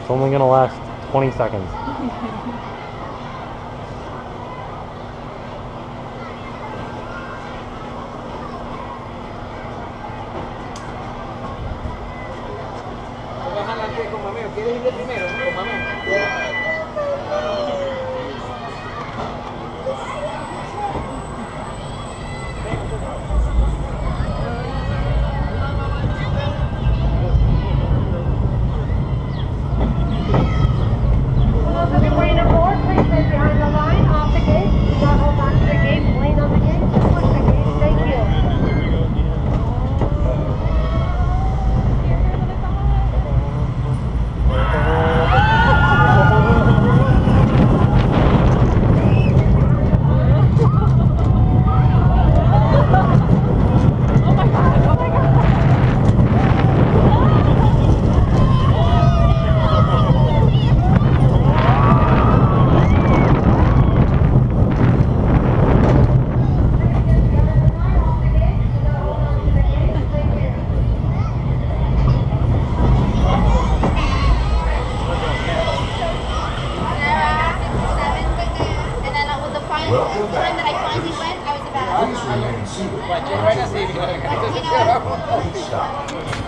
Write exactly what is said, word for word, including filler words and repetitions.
It's only gonna last twenty seconds. ¿Quieres ir de primero? Con mamá. time that I finally went, I was about... Please remain seated.